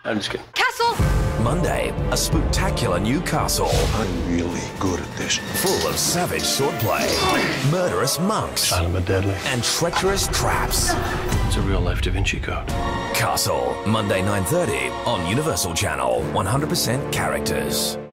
I'm just kidding. Castle! Monday, a spectacular new castle I'm really good at this. full of savage swordplay, murderous monks, Silent but deadly. and treacherous traps. It's a real life Da Vinci Code. Castle, Monday 9:30 on Universal Channel, 100% characters.